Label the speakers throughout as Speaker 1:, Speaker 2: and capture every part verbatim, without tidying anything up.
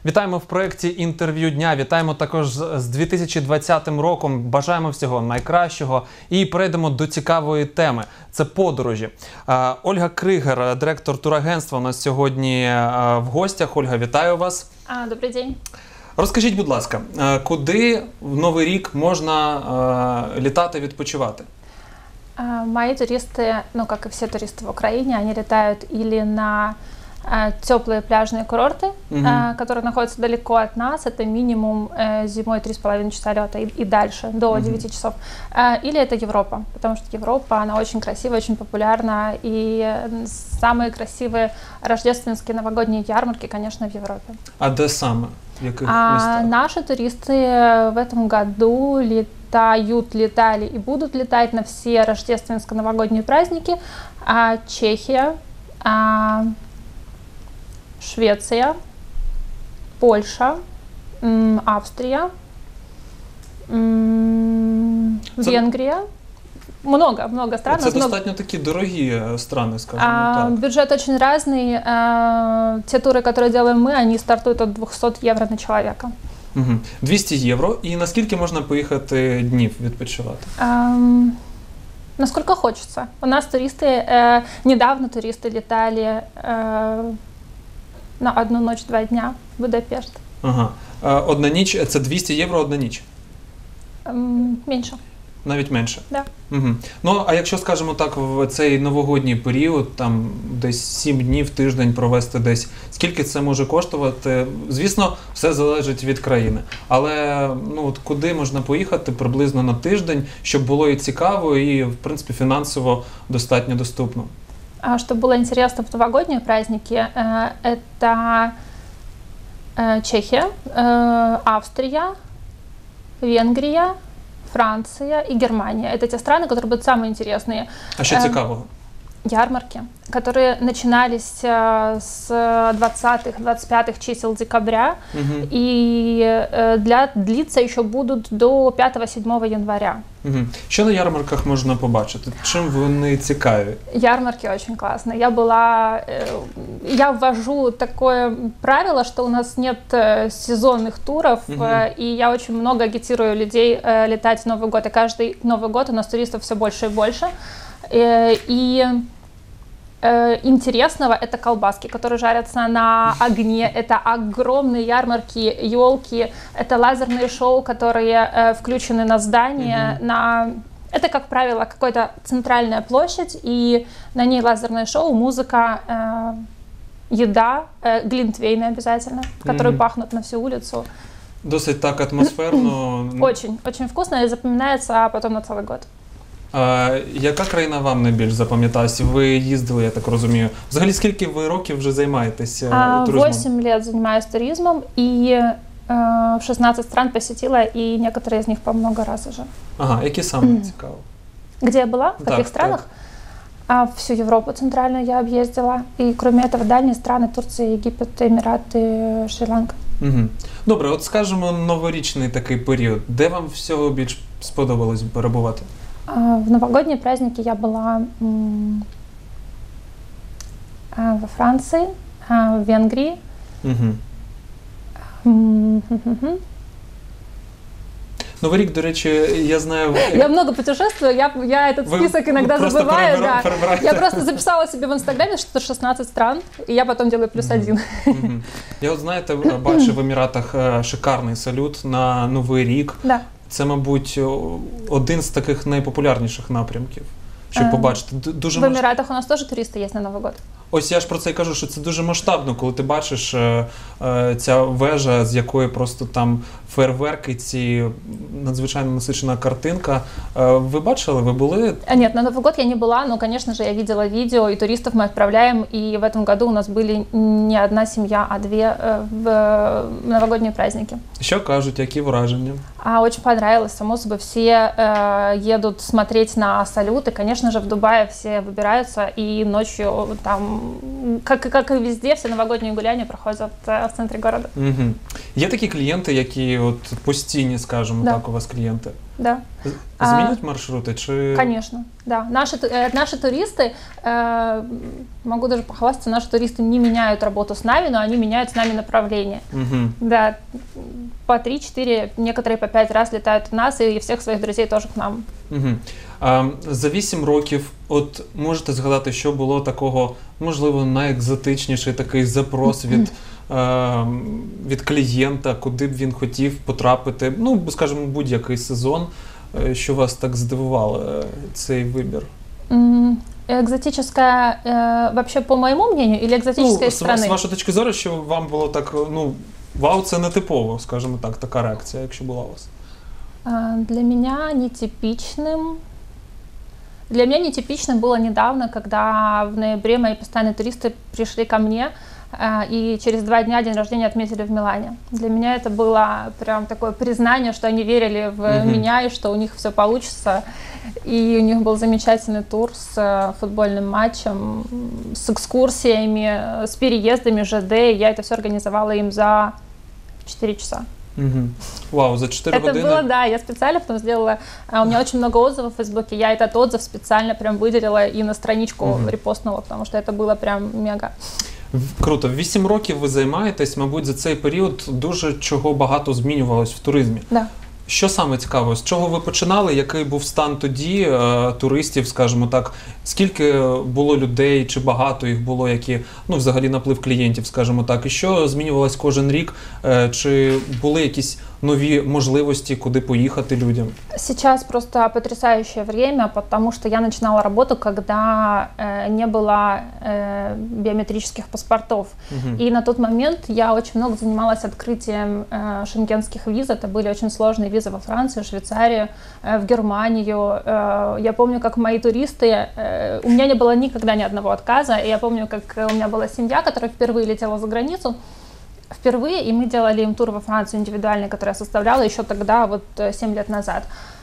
Speaker 1: Вітаємо в проєкті «Інтерв'ю дня». Вітаємо також з дві тисячі двадцятим роком. Бажаємо всього найкращого. І перейдемо до цікавої теми. Це подорожі. Ольга Кригер, директор турагентства, у нас сьогодні в гостях. Ольга, вітаю вас.
Speaker 2: А, добрий день.
Speaker 1: Розкажіть, будь ласка, куди в Новий рік можна літати, відпочивати?
Speaker 2: Мои туристы, ну как и все туристы в Украине, они летают или на э, теплые пляжные курорты,
Speaker 1: Угу.
Speaker 2: э, которые находятся далеко от нас, это минимум э, зимой три с половиной часа лета и, и дальше, до
Speaker 1: Угу.
Speaker 2: девяти часов, э, или это Европа, потому что Европа, она очень красивая, очень популярна, и э, самые красивые рождественские новогодние ярмарки, конечно, в Европе.
Speaker 1: А де саме? В яких
Speaker 2: А
Speaker 1: містах?
Speaker 2: наши туристы в этом году летают, летали и будут летать на все рождественско-новогодние праздники. А, Чехия, а, Швеция, Польша, м, Австрия, м,
Speaker 1: Це-
Speaker 2: Венгрия. Много, много стран.
Speaker 1: Це
Speaker 2: много-
Speaker 1: достатньо такі дорогі е, страни, скажімо
Speaker 2: А,
Speaker 1: так.
Speaker 2: бюджет очень разный. А, те туры, которые делаем мы, они стартуют от двухсот евро на человека.
Speaker 1: Угу. двісті євро. І наскільки можна поїхати днів відпочивати?
Speaker 2: Ам, насколько хочется. У нас туристы, э, недавно туристы летали э, на одну ночь, два дня в Будапешт.
Speaker 1: Ага. Е, Одна ніч, це двісті євро одна ніч?
Speaker 2: Ам, меньше,
Speaker 1: Навіть менше?
Speaker 2: да.
Speaker 1: Угу. Ну, а якщо, скажімо так, в цей новогодній період, там десь сім днів, тиждень провести десь, скільки це може коштувати? Звісно, все залежить від країни. Але ну, от куди можна поїхати приблизно на тиждень, щоб було і цікаво, і, в принципі, фінансово достатньо доступно?
Speaker 2: А чтобы было интересно в новогодние праздники, э, это э, Чехия, э, Австрия, Венгрия, Франция и Германия. Это те страны, которые будут самые интересные.
Speaker 1: А що
Speaker 2: Ем,
Speaker 1: цікавого?
Speaker 2: Ярмарки, которые начинались э, с двадцатых-двадцать пятых чисел декабря
Speaker 1: Угу.
Speaker 2: и э, для, длиться еще будут до пятого-седьмого января.
Speaker 1: Угу. Що на ярмарках можна побачити? Чим вони цікаві?
Speaker 2: Ярмарки очень классные. Я была, э, я ввожу такое правило, что у нас нет э, сезонных туров,
Speaker 1: Мгм.
Speaker 2: э, и я очень много агитирую людей э, летать в Новый год. И каждый Новый год у нас туристов все больше и больше. Э, и э, интересного это колбаски, которые жарятся на огне, это огромные ярмарки, елки, это лазерные шоу, которые э, включены на здание,
Speaker 1: Мгм.
Speaker 2: на... Это, как правило, какая-то центральная площадь, и на ней лазерное шоу, музыка, э, еда, э, глинтвейны обязательно, которые
Speaker 1: Мгм.
Speaker 2: пахнут на всю улицу.
Speaker 1: Досить так атмосферно.
Speaker 2: Очень, очень вкусно и запоминается потом на целый год.
Speaker 1: А, яка країна вам найбільш запам'яталась? Ви їздили, я так розумію. Взагалі, скільки ви років вже займаєтеся
Speaker 2: А,
Speaker 1: туризмом?
Speaker 2: восемь лет занимаюсь туризмом, и э, в шестнадцать стран посетила, и некоторые из них по много раз уже.
Speaker 1: Ага, які саме цікаво?
Speaker 2: Где я была? В
Speaker 1: Так,
Speaker 2: каких странах? А, всю Европу центральную я объездила. И кроме этого дальние страны: Турция, Египет, Эмираты, Шри-Ланка.
Speaker 1: Угу. Добре, от скажемо новорічний такий період. Де вам всього більш сподобалось перебувати?
Speaker 2: А, в новогодние праздники я была м, а, во Франции, а, в Венгрии.
Speaker 1: Угу.
Speaker 2: М, хм-хм-хм.
Speaker 1: Новий рік, до речі, я знаю...
Speaker 2: Я много путешествую, я, я этот
Speaker 1: Ви
Speaker 2: список иногда
Speaker 1: просто
Speaker 2: забываю.
Speaker 1: перебира-
Speaker 2: Да.
Speaker 1: перебираєте.
Speaker 2: Я просто записала себе в Инстаграме, что шестнадцать стран, и я потом делаю плюс один.
Speaker 1: Мгм. Я от, знаєте, бачив в Еміратах е, шикарний салют на Новий рік.
Speaker 2: Да.
Speaker 1: Це, мабуть, о- один з таких найпопулярніших напрямків, щоб
Speaker 2: Е,
Speaker 1: побачити. Д- Дуже
Speaker 2: В
Speaker 1: маш-
Speaker 2: Эмиратах у нас тоже туристы есть на Новый год.
Speaker 1: Ось я ж про це й кажу, що це дуже масштабно, коли ти бачиш е, е, ця вежа, з якої просто там фейерверки, ці надзвичайно насичена картинка. Е, ви бачили, ви були?
Speaker 2: А, Нет, на Новый год я не была, но, конечно же, я видела видео, и туристов мы отправляем, и в этом году у нас были не одна семья, а две э, в новогодние праздники.
Speaker 1: Що кажуть, які враження?
Speaker 2: А, очень понравилось, само собой, все э, едут смотреть на салют, и, конечно же, в Дубае все выбираются, и ночью там, как, как и везде, все новогодние гуляния проходят э, в центре города.
Speaker 1: Угу. Є такі клієнти, які от постійні, скажімо
Speaker 2: Да.
Speaker 1: так, у вас клієнти?
Speaker 2: Да.
Speaker 1: З- Змінять маршрути? Чи...
Speaker 2: Конечно, да. Наши, ту- э, наши туристы, э, могу даже похвастаться, наши туристы не меняют работу с нами, но они меняют с нами направление.
Speaker 1: Угу.
Speaker 2: Да, по три-четыре, некоторые по пять раз летают от нас, и всех своих друзей тоже к нам.
Speaker 1: Угу. А, за вісім років, от можете згадати, що було такого, можливо, найекзотичніший такий запрос від, е, від клієнта, куди б він хотів потрапити, ну, скажімо, будь-який сезон, е, що вас так здивувало, е, цей вибір?
Speaker 2: М, Экзотическая, э, вообще по моему мнению, или экзотическая
Speaker 1: Ну,
Speaker 2: из
Speaker 1: з,
Speaker 2: страны?
Speaker 1: з вашої точки зору, що вам було так, ну, вау, це не типово, скажімо так, така реакція, якщо була у вас.
Speaker 2: А, Для меня нетипичным. Для меня нетипичным было недавно, когда в ноябре мои постоянные туристы пришли ко мне, а, и через два дня день рождения отметили в Милане. Для меня это было прям такое признание, что они верили в
Speaker 1: Мгм.
Speaker 2: меня и что у них все получится. И у них был замечательный тур с э, футбольным матчем, с экскурсиями, э, с переездами ЖД. И я это все организовала им за четыре часа.
Speaker 1: Угу. Вау, за чотири
Speaker 2: Это
Speaker 1: години?
Speaker 2: было, да, я специально потом сделала, а, у меня очень много отзывов в Фейсбуке, я этот отзыв специально прям выделила и на страничку
Speaker 1: Мгм.
Speaker 2: репостнула, потому что это было прям мега.
Speaker 1: В- Круто. Вісім років ви займаєтесь, мабуть, за цей період дуже чого багато змінювалось в туризмі.
Speaker 2: Да.
Speaker 1: Що саме цікаво? З чого ви починали? Який був стан тоді е, туристів, скажімо так? Скільки було людей, чи багато їх було, які, ну, взагалі наплив клієнтів, скажімо так? І що змінювалось кожен рік? Е, чи були якісь нові можливості, куди поїхати людям?
Speaker 2: Сейчас просто потрясающее время, потому что я начинала работу, когда э, не было э, биометрических паспортов.
Speaker 1: Угу.
Speaker 2: И на тот момент я очень много занималась открытием э, шенгенских виз. Это были очень сложные визы во Францию, Швейцарию, э, в Германию. Э, я помню, как мои туристы... Э, у меня не было никогда ни одного отказа. И я помню, как у меня была семья, которая впервые летела за границу. Впервые, и мы делали им тур во Францию индивидуальный, который я составляла еще тогда, вот э, семь лет назад.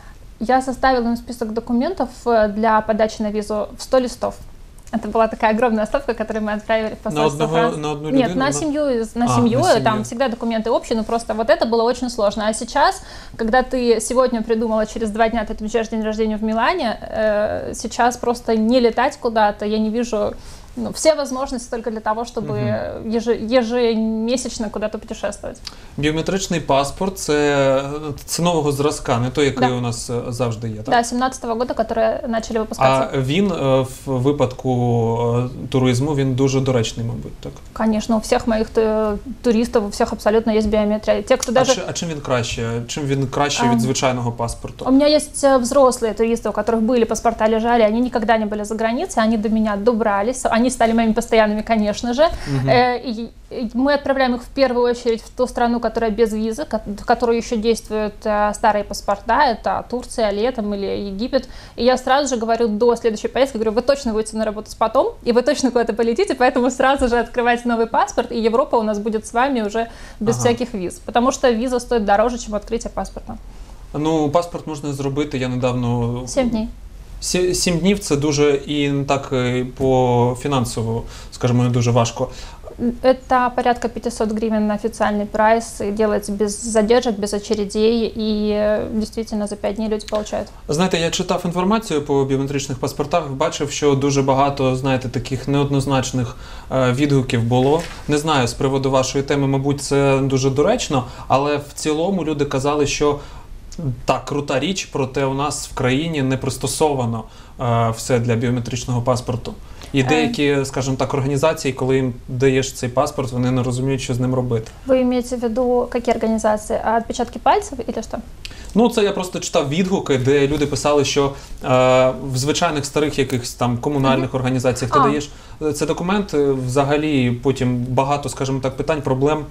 Speaker 2: Я составила им список документов э, для подачи на визу в сто листов. Это была такая огромная стопка, которую мы отправили в
Speaker 1: На
Speaker 2: посольство
Speaker 1: одного,
Speaker 2: Франции.
Speaker 1: на одну
Speaker 2: Нет,
Speaker 1: людину?
Speaker 2: на семью, на
Speaker 1: А,
Speaker 2: семью,
Speaker 1: на семью.
Speaker 2: там всегда документы общие, но просто вот это было очень сложно. А сейчас, когда ты сегодня придумала, через два дня ты отмечаешь день рождения в Милане, э, сейчас просто не летать куда-то, я не вижу... Ну, все возможности только для того, чтобы
Speaker 1: Мгм.
Speaker 2: ежи- ежемесячно куда-то путешествовать.
Speaker 1: Біометричний паспорт – це, це нового зразка, не той, який
Speaker 2: Да.
Speaker 1: у нас е, завжди є, так?
Speaker 2: Да, семнадцатого года, которые начали выпускаться.
Speaker 1: А він е, в випадку е, туризму, він дуже доречний, мабуть, так?
Speaker 2: Конечно, у всех моих ту- туристов, у всех абсолютно есть биометрия. Те, кто
Speaker 1: А,
Speaker 2: даже...
Speaker 1: чи, а чим він краще? Чим він краще
Speaker 2: А,
Speaker 1: від звичайного паспорту?
Speaker 2: У меня есть э, взрослые туристы, у которых были паспорта, лежали, они никогда не были за границей, они до меня добрались, они стали моими постоянными, конечно же.
Speaker 1: Мгм.
Speaker 2: Э, и- и мы отправляем их в первую очередь в ту страну, которая без визы, ко- в которой еще действуют э, старые паспорта, это Турция летом или Египет. И я сразу же говорю до следующей поездки, говорю, вы точно будете на работу потом, и вы точно куда-то полетите, поэтому сразу же открывайте новый паспорт, и Европа у нас будет с вами уже без
Speaker 1: Ага.
Speaker 2: всяких виз, потому что виза стоит дороже, чем открытие паспорта.
Speaker 1: Ну, паспорт можна зробити, я недавно...
Speaker 2: Семь дней.
Speaker 1: Сі- Сім днів – це дуже і не так е, по фінансово, скажімо, не дуже важко.
Speaker 2: Это порядка пятьсот гривен на официальный прайс, и делается без задержек, без очередей, и э, действительно за пять дней люди получают.
Speaker 1: Знаєте, я читав інформацію по біометричних паспортах, бачив, що дуже багато, знаєте, таких неоднозначних е, відгуків було. Не знаю, з приводу вашої теми, мабуть, це дуже доречно, але в цілому люди казали, що так, крута річ, проте у нас в країні не пристосовано е, все для біометричного паспорту. І деякі, скажімо так, організації, коли їм даєш цей паспорт, вони не розуміють, що з ним робити.
Speaker 2: Вы имеете в виду какие организации? А отпечатки пальцев или что?
Speaker 1: Ну, це я просто читав відгуки, де люди писали, що е, в звичайних старих якихось там комунальних організаціях ти
Speaker 2: А.
Speaker 1: даєш е, цей документ, е, взагалі потім багато, скажімо так, питань, проблем.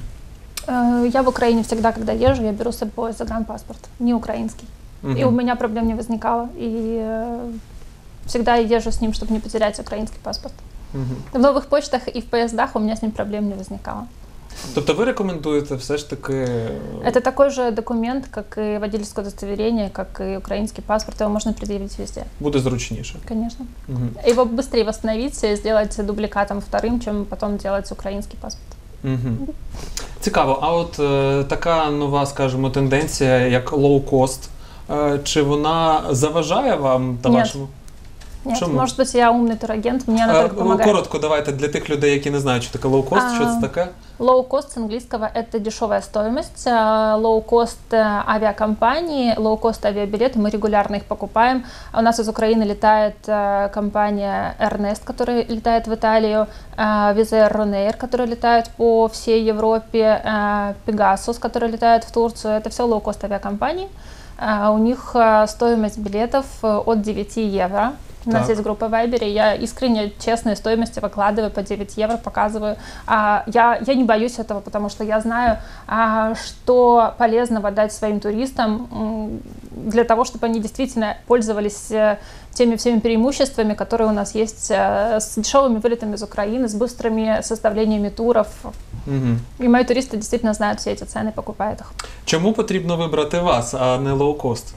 Speaker 2: Э, Я в Украине всегда, когда езжу, я беру с собой загранпаспорт, не украинский.
Speaker 1: Мгм.
Speaker 2: И у меня проблем не возникало. И э, всегда езжу с ним, чтобы не потерять украинский паспорт.
Speaker 1: Мгм.
Speaker 2: В новых почтах и в поездах у меня с ним проблем не возникало.
Speaker 1: Тобто ви рекомендуєте все ж таки...
Speaker 2: Это такой же документ, как и водительское удостоверение, как и украинский паспорт, его можно предъявить везде.
Speaker 1: Буде зручніше.
Speaker 2: Конечно.
Speaker 1: Угу.
Speaker 2: Его быстрее восстановить и сделать дубликатом вторым, чем потом делать украинский паспорт.
Speaker 1: Угу. Цікаво. А от е, така нова, скажімо, тенденція, як лоу-кост, е, чи вона заважає вам та
Speaker 2: Нет.
Speaker 1: вашому?
Speaker 2: Нет,
Speaker 1: Чому?
Speaker 2: может быть, я умный турагент, мне она только
Speaker 1: Е,
Speaker 2: помогает.
Speaker 1: коротко давайте для тих людей, які не знають, що таке лоу-кост,
Speaker 2: А,
Speaker 1: що це таке?
Speaker 2: Low-cost с английского – это дешевая стоимость. Low-cost авиакомпании, low-cost авиабилеты, мы регулярно их покупаем. У нас из Украины летает компания Ernest, которая летает в Италию, Wizz Air, Ryanair, которые летают по всей Европе, Pegasus, который летает в Турцию. Это все low-cost авиакомпании. У них стоимость билетов от девяти евро. У нас
Speaker 1: Так.
Speaker 2: есть группа в Вайбере, я искренне честные стоимости выкладываю по девять евро, показываю. А, я, я не боюсь этого, потому что я знаю, а, что полезного дать своим туристам м, для того, чтобы они действительно пользовались э, теми всеми преимуществами, которые у нас есть э, с дешевыми вылетами из Украины, с быстрыми составлениями туров.
Speaker 1: Угу.
Speaker 2: И мои туристы действительно знают все эти цены, покупают их.
Speaker 1: Чому потрібно вибрати вас, а не лоу-кост?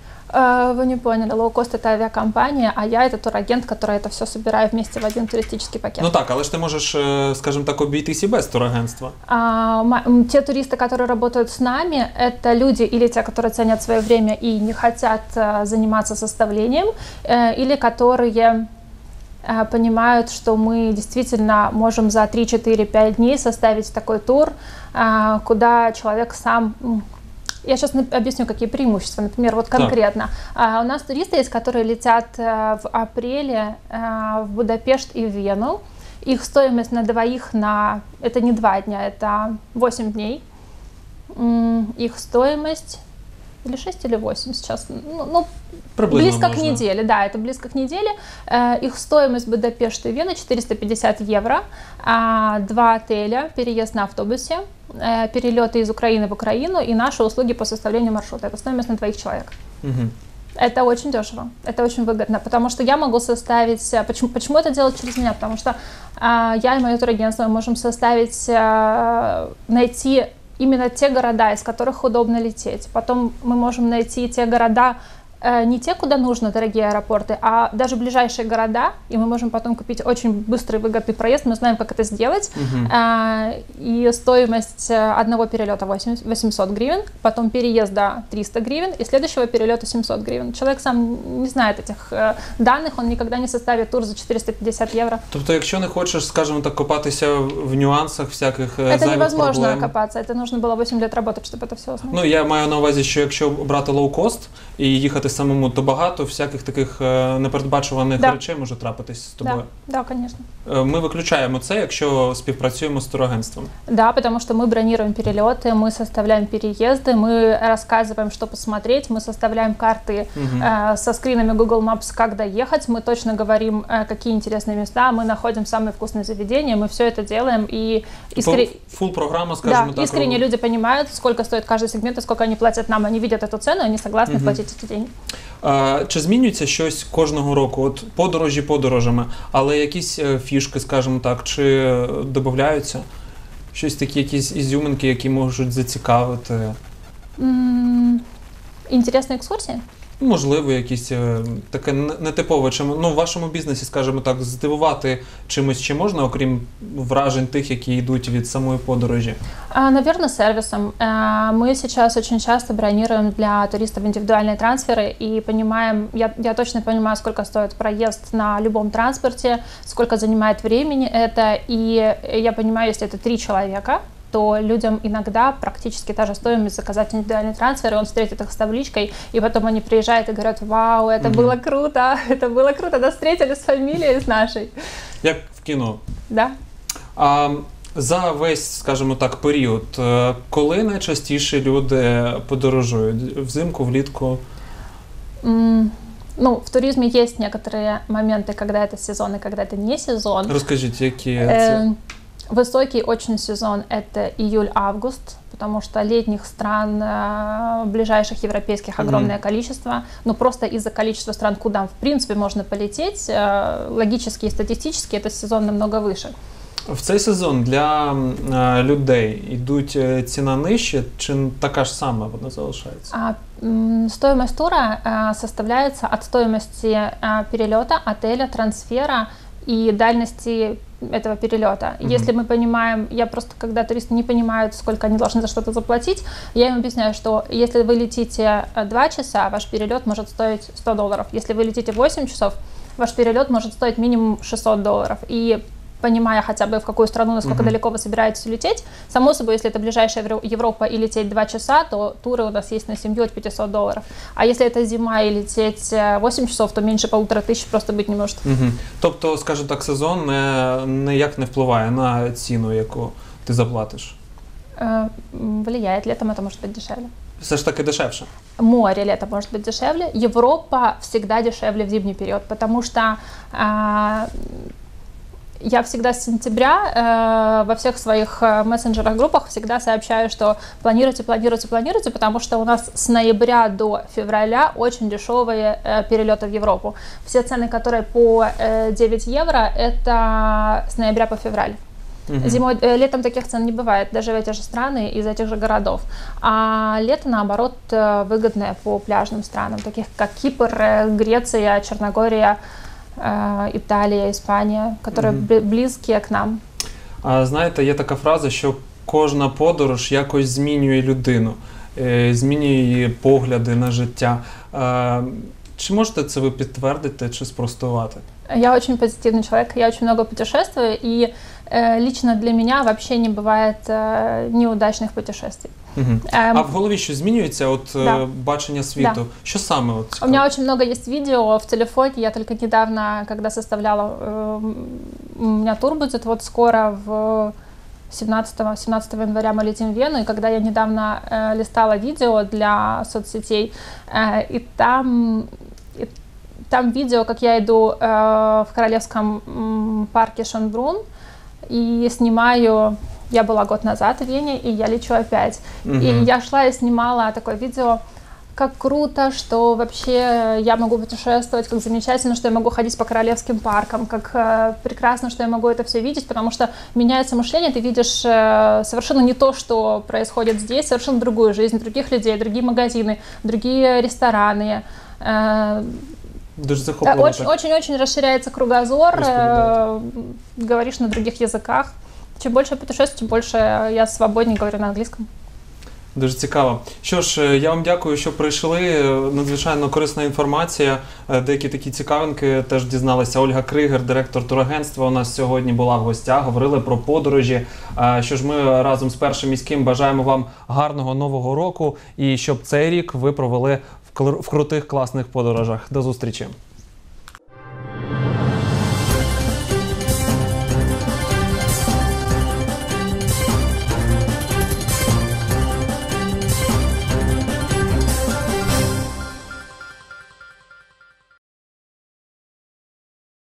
Speaker 2: Э, Вы не поняли, лоукост – это авиакомпания, а я – это турагент, который это все собираю вместе в один туристический пакет.
Speaker 1: Ну так, але ж ти можеш, е, скажімо так, обійтись і без турагентства.
Speaker 2: А, ма- м, те туристы, которые работают с нами, это люди или те, которые ценят свое время и не хотят э, заниматься составлением, э, или которые э, понимают, что мы действительно можем за три, четыре, пять дней составить такой тур, э, куда человек сам... м, Я сейчас объясню, какие преимущества. Например, вот конкретно. А, у нас туристы есть, которые летят а, в апреле а, в Будапешт и в Вену. Их стоимость на двоих на... Это не два дня, это восемь дней. М, Их стоимость... Или шесть, или восемь сейчас. Ну, ну,
Speaker 1: Приблизно
Speaker 2: близко
Speaker 1: можно.
Speaker 2: к неделе, да, это близко к неделе. Э, Их стоимость Будапешт и Вена четыреста пятьдесят евро. А, Два отеля, переезд на автобусе, э, перелеты из Украины в Украину и наши услуги по составлению маршрута. Это стоимость на двоих человек.
Speaker 1: Угу.
Speaker 2: Это очень дешево, это очень выгодно, потому что я могу составить... а, Почему, почему это делать через меня? Потому что а, я и мое турагентство можем составить, а, найти именно те города, из которых удобно лететь. Потом мы можем найти те города, э, не те, куда нужно, дорогие аэропорты, а даже ближайшие города, и мы можем потом купить очень быстрый, выгодный проезд, мы знаем, как это сделать.
Speaker 1: Мгм.
Speaker 2: Э, и стоимость э, одного перелета восемьсот гривен, потом переезда триста гривен и следующего перелета семьсот гривен. Человек сам не знает этих э, данных, он никогда не составит тур за четыреста пятьдесят евро.
Speaker 1: Тобто, якщо не хочеш, скажімо так, копатися в нюансах всяких е,
Speaker 2: Это
Speaker 1: зайвих
Speaker 2: невозможно
Speaker 1: проблем.
Speaker 2: копаться, это нужно было восемь лет работать, чтобы это все узнать.
Speaker 1: Ну, я маю на увазі, що якщо брати лоу-кост і їхати самому, то багато всяких таких е, непередбачуваних
Speaker 2: Да.
Speaker 1: речей може трапитись з тобою.
Speaker 2: Да, да, конечно.
Speaker 1: Е, Ми виключаємо це, якщо співпрацюємо з турагентством.
Speaker 2: Да, потому что мы бронируем перелеты, мы составляем переезды, мы рассказываем, что посмотреть, мы составляем карты
Speaker 1: Мгм.
Speaker 2: э, со скринами Google Maps, как доехать, мы точно говорим, э, какие интересные места, мы находим самые вкусные заведения, мы все это делаем, и искре-
Speaker 1: Фул програма, скажімо
Speaker 2: да,
Speaker 1: так.
Speaker 2: искренне люди понимают, сколько стоит каждый сегмент и сколько они платят нам, они видят эту цену, они согласны
Speaker 1: Мгм.
Speaker 2: платить эти деньги.
Speaker 1: А, чи змінюється щось кожного року? От подорожі подорожами, але якісь е, фішки, скажімо так, чи е, додаються? Щось такі, якісь ізюминки, які можуть зацікавити?
Speaker 2: М, Интересные экскурсии?
Speaker 1: Можливо, якісь е, таке не- нетипове, чим, ну, в вашому бізнесі, скажімо так, здивувати чимось чи можна, окрім вражень тих, які йдуть від самої подорожі?
Speaker 2: А, Наверное, сервисом. А, Мы сейчас очень часто бронируем для туристов индивидуальные трансферы и понимаем, я, я точно понимаю, сколько стоит проезд на любом транспорте, сколько занимает времени это, и я понимаю, если это три человека, то людям иногда практически та же стоимость заказать индивидуальный трансфер, и он встретит их с табличкой, и потом они приезжают и говорят: вау, это
Speaker 1: Мгм.
Speaker 2: было круто, это было круто, нас встретили с фамилией, с нашей.
Speaker 1: Як в кіно.
Speaker 2: Да.
Speaker 1: А за весь, скажімо так, період, е, коли найчастіше люди подорожують? Взимку, влітку?
Speaker 2: М, Ну, в туризме есть некоторые моменты, когда это сезон и когда это не сезон.
Speaker 1: Розкажіть, які це?
Speaker 2: Э, Высокий очень сезон – это июль-август, потому что летних стран, э, ближайших европейских,
Speaker 1: Мгм.
Speaker 2: огромное количество. Ну, просто из-за количества стран, куда в принципе можно полететь, э, логически и статистически этот сезон намного выше.
Speaker 1: В цей сезон для е, людей йдуть е, ціна нижче, чи така ж сама вона залишається?
Speaker 2: А, м, стоимость тура э, составляется от стоимости э, перелета, отеля, трансфера и дальности этого перелета.
Speaker 1: Мгм.
Speaker 2: Если мы понимаем, я просто, когда туристы не понимают, сколько они должны за что-то заплатить, я им объясняю, что если вы летите э, два часа, ваш перелет может стоить сто долларов. Если вы летите восемь часов, ваш перелет может стоить минимум шестьсот долларов. И понимая хотя бы в какую страну, насколько
Speaker 1: Мгм.
Speaker 2: далеко вы собираетесь улететь, само собой, если это ближайшая Евро- Европа и лететь два часа, то туры у нас есть на семью от пятисот долларов. А если это зима и лететь э, восемь часов, то меньше полутора тысяч просто быть не может.
Speaker 1: Угу. Тобто, скажімо так, сезон не, ніяк не впливає на ціну, яку ти заплатиш?
Speaker 2: Э, м, влияет, летом это может быть дешевле.
Speaker 1: Все ж таки дешевше.
Speaker 2: Море лето может быть дешевле, Европа всегда дешевле в зимний период, потому что а, я всегда с сентября э, во всех своих э, мессенджерах, группах всегда сообщаю, что планируйте, планируйте, планируйте, потому что у нас с ноября до февраля очень дешевые э, перелеты в Европу. Все цены, которые по э, девять евро, это с ноября по февраль.
Speaker 1: Мгм.
Speaker 2: Зимой, э, летом таких цен не бывает, даже в эти же страны, из этих же городов. А лето, наоборот, э, выгодное по пляжным странам, таких как Кипр, э, Греция, Черногория, э, Италия, Испания, которые
Speaker 1: Мгм.
Speaker 2: бли- близкие к нам.
Speaker 1: А знаєте, є така фраза, що кожна подорож якось змінює людину, е, змінює її погляди на життя. Е, Чи можете це ви підтвердити чи спростувати?
Speaker 2: Я очень позитивный человек, я очень много путешествую, и э, лично для меня вообще не бывает э, неудачных путешествий.
Speaker 1: Мгм.
Speaker 2: Эм,
Speaker 1: А в голові що змінюється, от е,
Speaker 2: Да.
Speaker 1: бачення світу? Що саме? От,
Speaker 2: У
Speaker 1: цікаво?
Speaker 2: меня очень много есть видео в телефоне. Я только недавно, когда составляла, э, у меня тур будет вот скоро в семнадцатого января мы летим в Вену, и когда я недавно э, листала видео для соцсетей, э, и там и там видео, как я иду э, в королевском м, парке Шонбрун и снимаю. Я была год назад в Вене, и я лечу опять.
Speaker 1: Мгм.
Speaker 2: И я шла и снимала такое видео, как круто, что вообще я могу путешествовать, как замечательно, что я могу ходить по королевским паркам, как э, прекрасно, что я могу это все видеть, потому что меняется мышление, ты видишь э, совершенно не то, что происходит здесь, совершенно другую жизнь, других людей, другие магазины, другие рестораны. Э,
Speaker 1: Дуже
Speaker 2: да,
Speaker 1: захопливо.
Speaker 2: Очень,
Speaker 1: так.
Speaker 2: очень-очень расширяется кругозор,
Speaker 1: Розповідайте.
Speaker 2: э, говоришь на других языках. Чем больше я путешествую, тем больше я свободнее говорю на английском.
Speaker 1: Дуже цікаво. Що ж, е, я вам дякую, що прийшли. Е, Надзвичайно корисна інформація. Е, Деякі такі цікавинки теж дізналися. Ольга Кригер, директор турагентства, у нас сьогодні була в гостях. Говорили про подорожі. Е, Що ж, ми разом з Першим міським бажаємо вам гарного нового року і щоб цей рік ви провели в кл- в крутих класних подорожах. До зустрічі.